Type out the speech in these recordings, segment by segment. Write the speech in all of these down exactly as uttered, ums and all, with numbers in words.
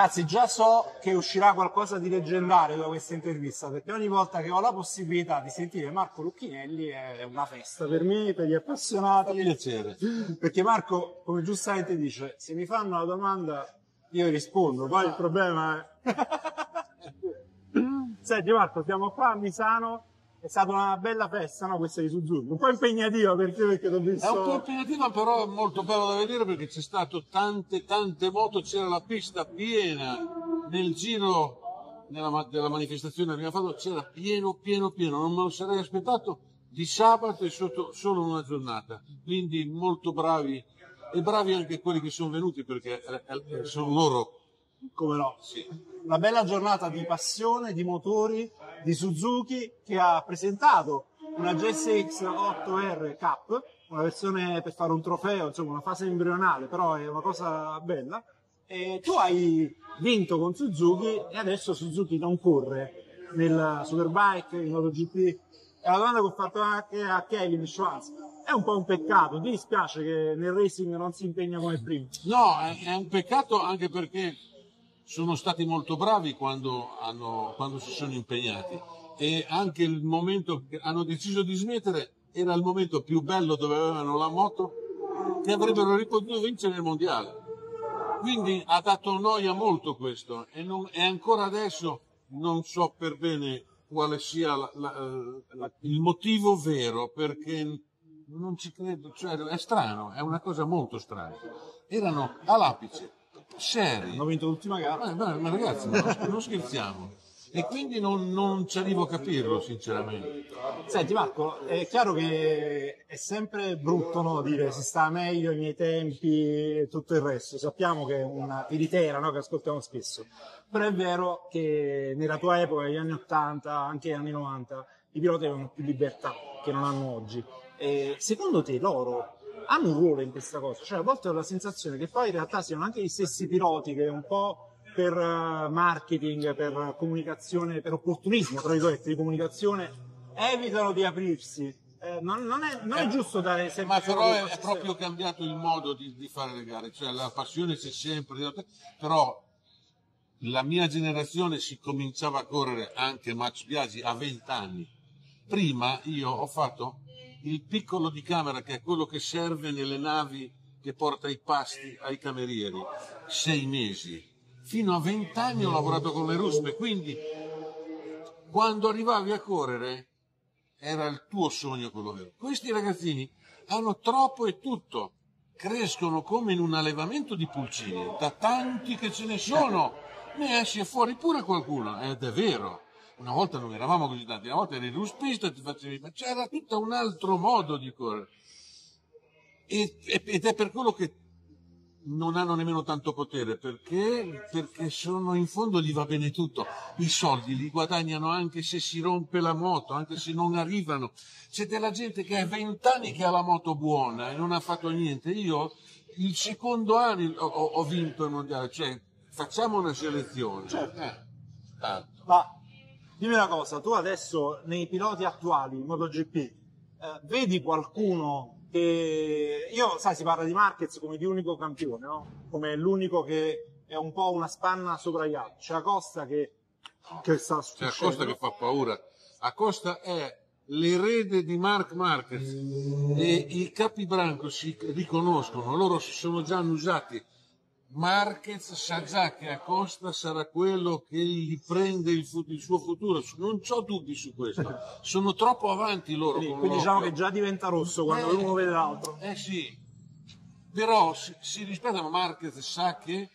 Ragazzi, già so che uscirà qualcosa di leggendario da questa intervista, perché ogni volta che ho la possibilità di sentire Marco Lucchinelli è una festa per me, per gli appassionati. Piacere. Perché Marco, come giustamente dice, se mi fanno una domanda io rispondo, poi il problema è... Senti Marco, siamo qua a Misano, è stata una bella festa, no, questa di Suzuki, un po' impegnativa per te perché l'ho visto... È un po' impegnativa, però molto bello da vedere perché c'è stato tante tante moto, c'era la pista piena nel giro nella, della manifestazione che abbiamo fatto, c'era pieno pieno pieno, non me lo sarei aspettato di sabato e sotto solo una giornata, quindi molto bravi e bravi anche quelli che sono venuti perché eh, sono loro. Come no? Sì. Una bella giornata di passione, di motori, di Suzuki che ha presentato una G S X otto R Cup, una versione per fare un trofeo, insomma una fase embrionale, però è una cosa bella. E tu hai vinto con Suzuki e adesso Suzuki non corre nel Superbike, in MotoGP. E la domanda che ho fatto anche a Kevin Schwantz, è un po' un peccato, ti dispiace che nel racing non si impegna come prima? No, è, è un peccato anche perché sono stati molto bravi quando, hanno, quando si sono impegnati e anche il momento che hanno deciso di smettere era il momento più bello dove avevano la moto che avrebbero potuto vincere il mondiale. Quindi ha dato noia molto questo e, non, e ancora adesso non so per bene quale sia la, la, la, il motivo vero, perché non ci credo, cioè è strano, è una cosa molto strana. Erano all'apice, seri. Hanno vinto l'ultima gara. Ma, ma, ma ragazzi, non, non scherziamo. E quindi non, non ci arrivo a capirlo, sinceramente. Senti Marco, è chiaro che è sempre brutto, no, dire si sta meglio ai miei tempi e tutto il resto. Sappiamo che è una tiritera, no, che ascoltiamo spesso. Però è vero che nella tua epoca, negli anni ottanta, anche negli anni novanta, i piloti avevano più libertà che non hanno oggi. E secondo te loro hanno un ruolo in questa cosa? Cioè a volte ho la sensazione che poi in realtà siano anche gli stessi piloti che un po' per marketing, per comunicazione, per opportunismo, tra virgolette, di comunicazione, evitano di aprirsi. Eh, non, non, è, non è giusto dare sempre... Ma però è, è proprio cambiato il modo di, di fare le gare, cioè la passione c'è sempre, però la mia generazione si cominciava a correre, anche Max Biaggi, a venti anni. Prima io ho fatto il piccolo di camera, che è quello che serve nelle navi che porta i pasti ai camerieri, sei mesi. Fino a venti anni ho lavorato con le ruspe, quindi quando arrivavi a correre era il tuo sogno quello vero. Questi ragazzini hanno troppo e tutto, crescono come in un allevamento di pulcini, da tanti che ce ne sono, ne esce fuori pure qualcuno, ed è vero. Una volta non eravamo così tanti, una volta eri ruspista e ti facevi, ma c'era tutto un altro modo di correre. E, ed è per quello che non hanno nemmeno tanto potere, perché, perché sono, in fondo gli va bene tutto. I soldi li guadagnano anche se si rompe la moto, anche se non arrivano. C'è della gente che ha vent'anni che ha la moto buona e non ha fatto niente. Io il secondo anno ho, ho vinto il mondiale, cioè facciamo una selezione. Certo. Eh, tanto. Ma dimmi una cosa, tu adesso nei piloti attuali in MotoGP eh, vedi qualcuno che, io, sai, si parla di Marquez come di unico campione, no? Come l'unico che è un po' una spanna sopra gli altri. C'è Acosta che, che sta C'è Acosta che fa paura. Acosta è l'erede di Marc Marquez e i capibranco si riconoscono, loro si sono già annusati. Marquez sa già che Acosta sarà quello che gli prende il, fu- il suo futuro, non ho dubbi su questo, sono troppo avanti loro. Quindi, con quindi l'occhio. diciamo che già diventa rosso quando Eh, uno vede l'altro. Eh sì, però si, si rispettano. Marquez sa che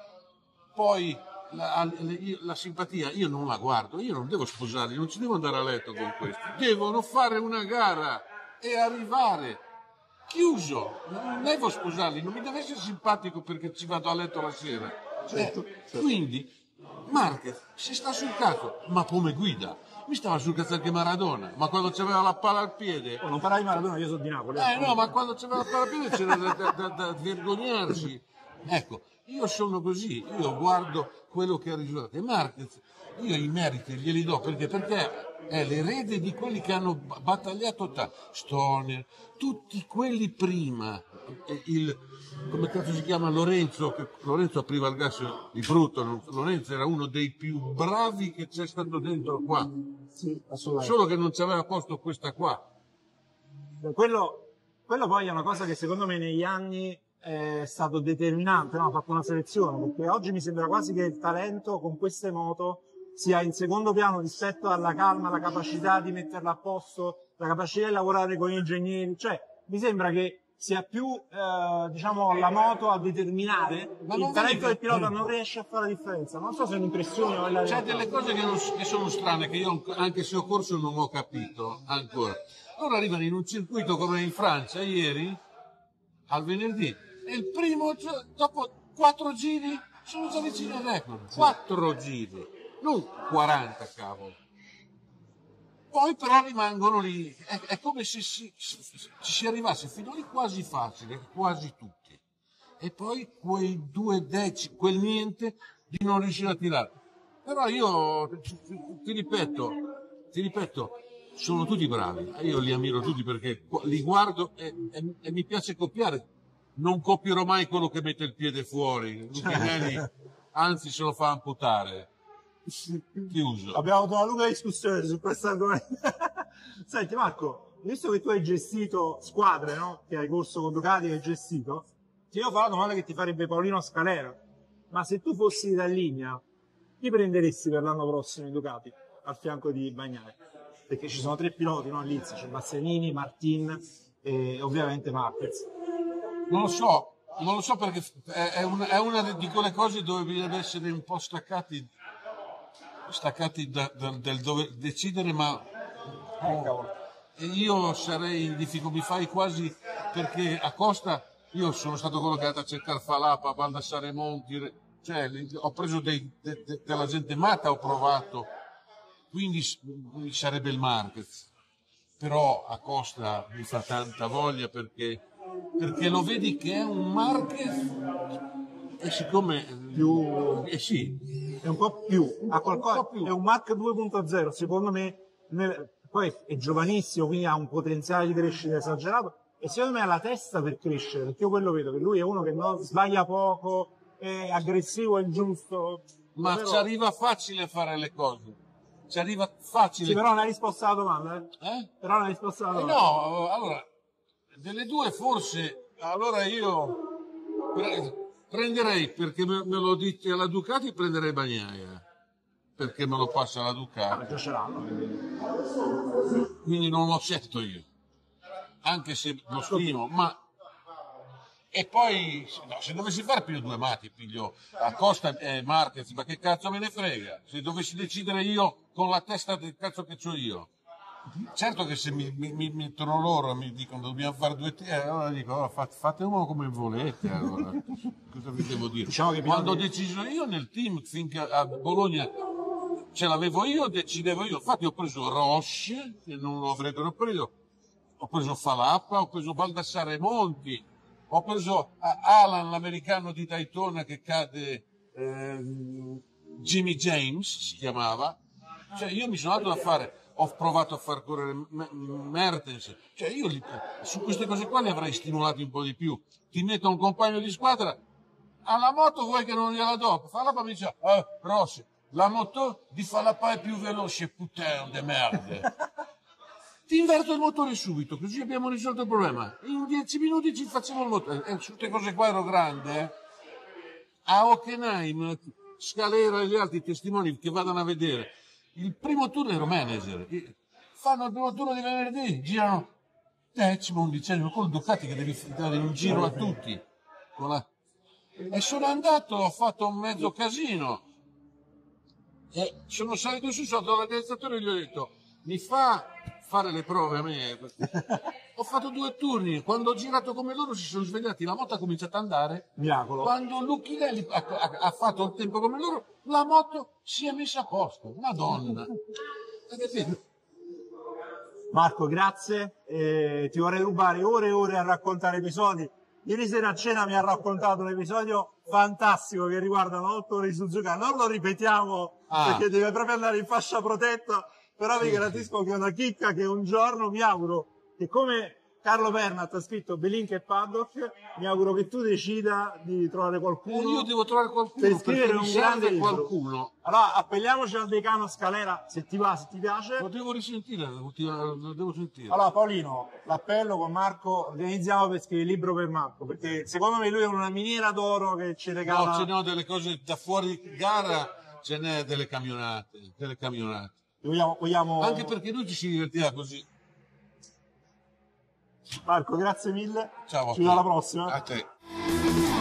poi la, la, la simpatia io non la guardo, io non devo sposarli, non ci devo andare a letto con questi, devono fare una gara e arrivare. Chiuso, non devo sposarli, non mi deve essere simpatico perché ci vado a letto la sera. Certo, Eh, certo. Quindi Marquez si sta sul cazzo, ma come guida? Mi stava sul cazzo anche Maradona, ma quando c'aveva la palla al piede. Oh, non parlavi di Maradona, io sono di Napoli. Eh no, ma quando c'aveva la palla al piede c'era da, da, da, da vergognarsi. Ecco, io sono così, io guardo quello che ha risultato. E Marquez, io i meriti glieli do perché, perché è l'erede di quelli che hanno battagliato ta- Stoner, tutti quelli prima, il, come cazzo si chiama Lorenzo, che Lorenzo apriva il gas di brutto, non- Lorenzo era uno dei più bravi che c'è stato dentro qua, Sì, assolutamente. solo che non ci aveva posto questa qua. Quello, quello poi è una cosa che secondo me negli anni è stato determinante, no? Ha fatto una selezione, perché oggi mi sembra quasi che il talento con queste moto sia in secondo piano rispetto alla calma, la capacità di metterla a posto, la capacità di lavorare con gli ingegneri, cioè mi sembra che sia più eh, diciamo la moto a determinare. Ma il non talento vedi del che- pilota non riesce a fare la differenza, non so se è un'impressione o è la C'è realtà. delle cose che, non- che sono strane, che io anche se ho corso non ho capito ancora. Loro arrivano in un circuito come in Francia ieri, al venerdì, e il primo, gio- dopo quattro giri, sono già vicini al record. Quattro giri, non quaranta, cavolo. Poi però rimangono lì, è, è come se si, si- ci si arrivasse fino lì quasi facile, quasi tutti. E poi quei due decimi, quel niente di non riuscire a tirare. Però io ti, ti ripeto, ti ripeto, sono tutti bravi, io li ammiro tutti perché li guardo e, e- e mi piace copiare. Non copierò mai quello che mette il piede fuori, Lucchinelli, anzi se lo fa amputare. Chiuso. Abbiamo avuto una lunga discussione su questo argomento. Senti Marco, visto che tu hai gestito squadre, no? Che hai corso con Ducati e hai gestito, ti devo fare una domanda che ti farebbe Paolino Scalera. Ma se tu fossi da linea, chi prenderesti per l'anno prossimo in Ducati al fianco di Bagnaia? Perché ci sono tre piloti, no? All'inizio c'è Bastianini, Martin e ovviamente Marquez. Non lo so, non lo so perché è, è una, è una di quelle cose dove bisogna essere un po' staccati, staccati da, da- del dove decidere, ma Eh, cavolo. e io sarei in difficoltà, mi fai quasi perché a Costa io sono stato quello che è andato a cercare Falapa, Baldassare Monti, re- cioè li- ho preso dei- de- de- della gente matta, ho provato, quindi s- mi sarebbe il Marquez. Però a Costa mi fa tanta voglia perché, perché lo vedi che è un Marquez e siccome Più- eh sì, È un po' più, ha qualcosa, Un po' più. è un Mark due punto zero, secondo me, nel- poi è giovanissimo, quindi ha un potenziale di crescita esagerato, e secondo me ha la testa per crescere, perché io quello vedo, che lui è uno che non sbaglia poco, è aggressivo, è giusto. ma Però- ci arriva facile a fare le cose, ci arriva facile. Sì, però non hai risposto alla domanda, eh? Eh? Però non hai risposto alla Eh domanda. no, allora, delle due forse, allora io pre- prenderei, perché me, me lo dite alla Ducati, prenderei Bagnaia, perché me lo passa la Ducati, Già ce l'hanno, quindi. quindi non l'ho scelto io, anche se lo stimo, ma... E poi, no, se dovessi fare piglio due matti, piglio Acosta e Marquez, ma che cazzo me ne frega? Se dovessi decidere io con la testa del cazzo che ho io. Certo che se mi, mi, mi mettono loro e mi dicono dobbiamo fare due tiri, allora dico oh, fate, fate uno come volete. Allora. Cosa vi devo dire? Diciamo che Quando ho bisogna- deciso io nel team, finché a Bologna ce l'avevo io, decidevo io. Infatti ho preso Roche, che non lo avrebbero preso, ho preso Falappa, ho preso Baldassare Monti, ho preso Alan, l'americano di Daytona che cade, ehm, Jimmy James si chiamava. Cioè io mi sono andato a fare, ho provato a far correre M- Mertens, cioè io li- su queste cose qua li avrei stimolati un po' di più. Ti metto un compagno di squadra, alla moto vuoi che non gliela do? Falappa mi dice, eh, Rossi, la moto di Falappa è più veloce, putain de merde. Ti inverto il motore subito, così abbiamo risolto il problema. In dieci minuti ci facciamo il motore. E su queste cose qua ero grande. Eh. A Hockenheim, Scalera e gli altri testimoni che vadano a vedere. Il primo turno ero manager. Fanno il primo turno di venerdì, girano decimo, undicesimo, con Ducati che devi dare un giro a tutti. Con la... E sono andato, ho fatto un mezzo casino. E sono salito su sotto l'organizzatore e gli ho detto mi fa fare le prove a me. Ho fatto due turni, quando ho girato come loro si sono svegliati, la moto ha cominciato ad andare. Miracolo. Quando Lucchinelli ha, ha, ha fatto il tempo come loro, la moto si è messa a posto. Madonna. Hai capito? Marco, grazie. Eh, ti vorrei rubare ore e ore a raccontare episodi. Ieri sera a cena mi ha raccontato un episodio fantastico che riguarda otto ore di Suzuka. Non lo ripetiamo Ah. perché deve proprio andare in fascia protetta. Però vi Sì, garantisco che è una chicca che un giorno mi auguro che, come Carlo Pernat ha scritto Belink e Paddock, mi auguro che tu decida di trovare Eh, qualcuno io devo trovare qualcuno per perché scrivere mi un serve grande libro. qualcuno. Allora appelliamoci al decano Scalera, se ti va, se ti piace. Lo devo risentire, lo lo devo sentire. Allora Paolino, l'appello con Marco, organizziamo per scrivere il libro per Marco, perché secondo me lui è una miniera d'oro che ci regala. No, ce ne ho delle cose da fuori gara, ce n'è delle camionate, delle camionate. Vogliamo, vogliamo... Anche perché lui ci si divertiva così. Marco, grazie mille. Ciao. Ci vediamo alla prossima. A te.